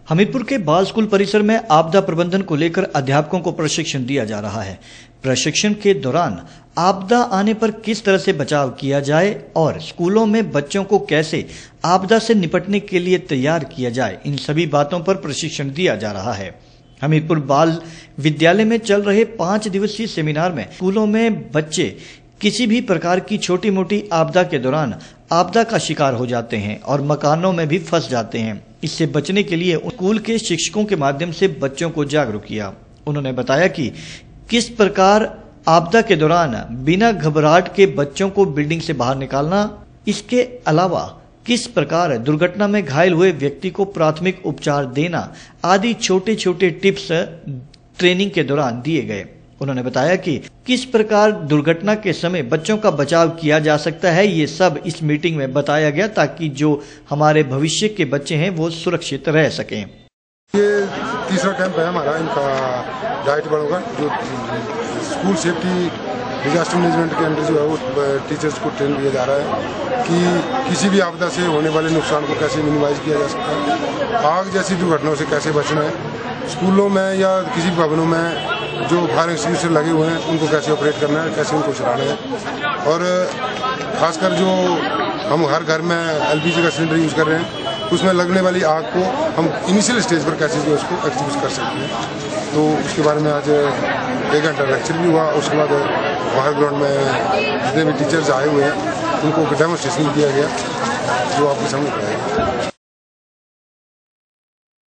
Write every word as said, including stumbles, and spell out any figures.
हमीरपुर के बाल स्कूल परिसर में आपदा प्रबंधन को लेकर अध्यापकों को प्रशिक्षण दिया जा रहा है। प्रशिक्षण के दौरान आपदा आने पर किस तरह से बचाव किया जाए और स्कूलों में बच्चों को कैसे आपदा से निपटने के लिए तैयार किया जाए, इन सभी बातों पर प्रशिक्षण दिया जा रहा है। हमीरपुर बाल विद्यालय में चल रहे पांच दिवसीय सेमिनार में स्कूलों में बच्चे किसी भी प्रकार की छोटी मोटी आपदा के दौरान आपदा का शिकार हो जाते हैं और मकानों में भी फंस जाते हैं। इससे बचने के लिए स्कूल के शिक्षकों के माध्यम से बच्चों को जागरूक किया। उन्होंने बताया कि किस प्रकार आपदा के दौरान बिना घबराहट के बच्चों को बिल्डिंग से बाहर निकालना, इसके अलावा किस प्रकार दुर्घटना में घायल हुए व्यक्ति को प्राथमिक उपचार देना आदि छोटे छोटे टिप्स ट्रेनिंग के दौरान दिए गए। उन्होंने बताया कि किस प्रकार दुर्घटना के समय बच्चों का बचाव किया जा सकता है, ये सब इस मीटिंग में बताया गया ताकि जो हमारे भविष्य के बच्चे हैं वो सुरक्षित रह सकें। ये तीसरा कैंप है हमारा, इनका डाइट बड़ों का, जो स्कूल सेफ्टी डिजास्टर मैनेजमेंट के अंदर जो है वो टीचर्स को ट्रेन दिया जा रहा है कि किसी भी आपदा से होने वाले नुकसान को कैसे मिनिमाइज किया जा सकता है, आग जैसी दुर्घटनाओं से कैसे बचना है, स्कूलों में या किसी भवनों में जो फायर एक्सटिंग्विशर लगे हुए हैं उनको कैसे ऑपरेट करना है, कैसे उनको चलाना है, और खासकर जो हम हर घर में एलपीजी का सिलेंडर यूज़ कर रहे हैं उसमें लगने वाली आग को हम इनिशियल स्टेज पर कैसे जो उसको एक्सटिंग्विश कर सकते हैं। तो उसके बारे में आज एक घंटा लेक्चर भी हुआ। उसके बाद बाहर ग्राउंड में जितने भी टीचर्स आए हुए हैं उनको डेमोन्स्ट्रेशन दिया गया जो आपके सामने कराया।